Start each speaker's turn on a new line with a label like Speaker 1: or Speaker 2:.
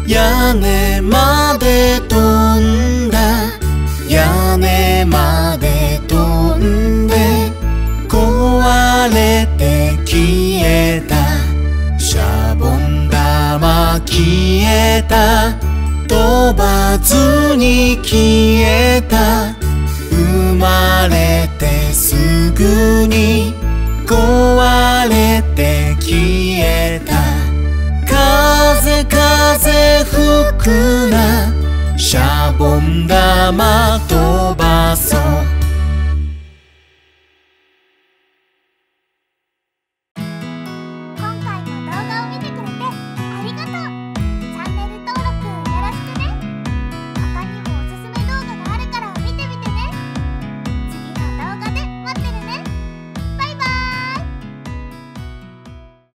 Speaker 1: 屋根まで飛んだ屋根まで飛んで壊れて消えたシャボン玉消えた飛ばずに消えた生まれてすぐに壊れて消えた風風吹くなシャボン玉飛ばそう